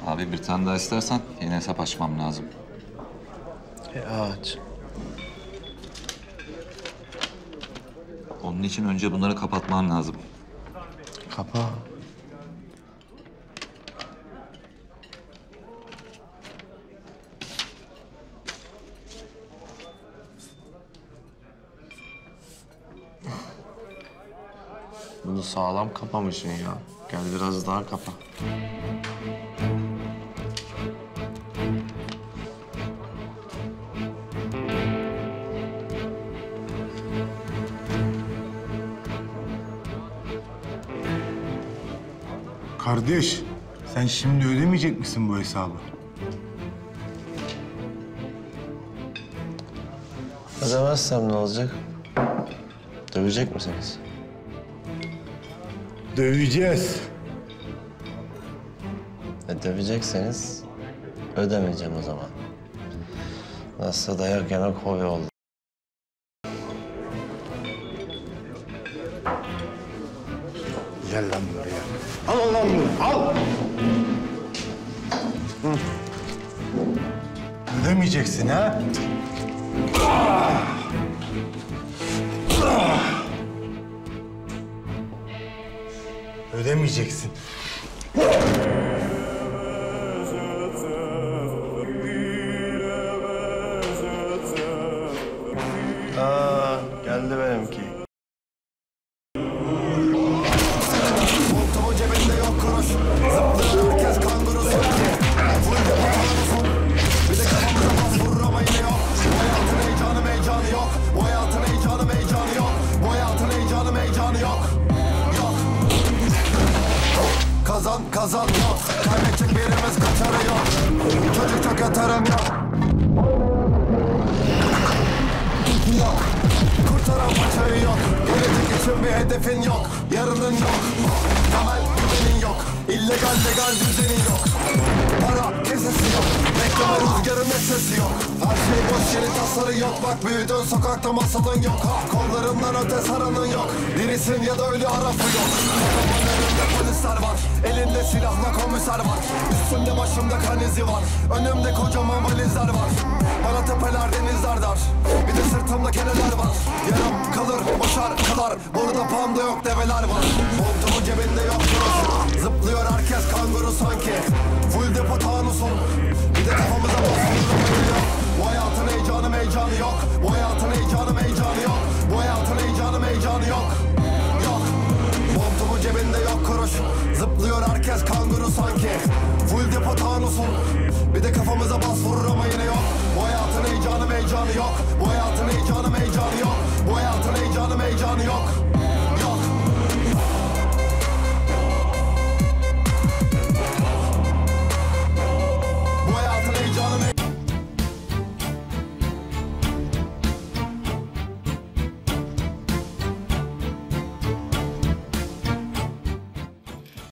Abi bir tane daha istersen yeni hesap açmam lazım. Aç. Onun için önce bunları kapatman lazım. Kapa. Bunu sağlam kapamışsın ya. Gel biraz daha kapa. Kardeş, sen şimdi ödemeyecek misin bu hesabı? Ödemezsem ne olacak? Dövecek misiniz? Döveceğiz. Dövecekseniz ödemeyeceğim o zaman. Nasılsa dayak yemek hobi oldu. Gel lan buraya. Al lan bunu, al! Hı. Ödemeyeceksin ha? Ödemeyeceksin. Geldi benimki. Kazan yok, kaybedecek birimiz kaçarı yok. Çocuk çok yatarım yok. Yok, kurtaran paçayı yok. Gelecek için bir hedefin yok. Yarının yok, temel güvenin yok. İllegal legal düzenin yok. Para kesesi yok, bekleme rüzgarın sesi yok. Her şey boş yeri tasarı yok. Bak büyüdün sokakta masalın yok. Kollarından öte saranın yok. Dirisin ya da ölü arafı yok. Polisler var, elinde silahla komiser var. Üstümde başımda kan izi var. Önümde kocaman valizler var. Bana tepeler denizler dar. Bir de sırtımda keneler var. Yaram kalır, o şarkılar. Burada panda yok, develer var. Montumun cebinde yok burası. Zıplıyor herkes kanguru sanki. Full depo tanusun. Bir de kafamıza basıyor. Bu hayatın heyecanı yok. Bu hayatın heyecanı yok. Bu hayatın heyecanı yok. Yok. Montumun cebinde yok kuruş. Zıplıyor herkes kanguru sanki. Full depo tanusun. Bir de kafamıza bas vurur ama yine yok. Bu hayatın heyecanı yok. Bu hayatın heyecanı yok. Bu hayatın heyecanı yok.